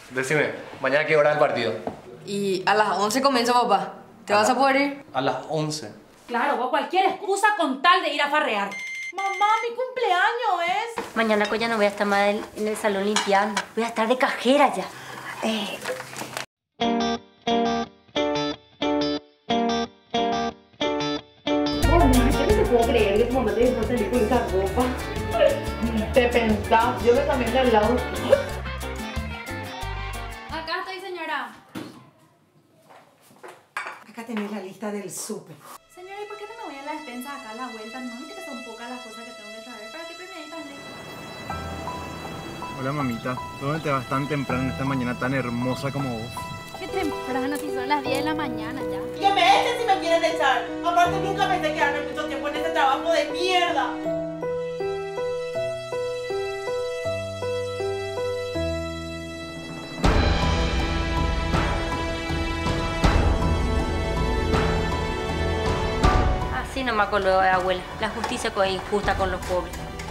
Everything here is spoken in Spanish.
Decime, ¿mañana qué hora es el partido? Y a las 11 comienza, papá. ¿Te vas a poder ir? A las 11. Claro, vos cualquier excusa con tal de ir a farrear. Mamá, mi cumpleaños es. Mañana ya no voy a estar más en el salón limpiando. Voy a estar de cajera ya. Yo no te puedo creer que tu mamá te dejó salir con esa ropa. Te pensás, yo me cambié de al lado. Acá estoy, señora. Acá tenés la lista del súper. Señora, ¿y por qué no me voy a la despensa acá a la vuelta? ¿No viste que son pocas las cosas que tengo que traer? ¿Para qué premedí tan lejos? Hola mamita, ¿dónde te vas tan temprano esta mañana tan hermosa como vos? Qué temprano, si son las 10 de la mañana ya. Que me echen si me quieren echar. Aparte, nunca pensé quedarme mucho tiempo en este trabajo de mierda. Así nomás con lo de abuela. La justicia es injusta con los pobres.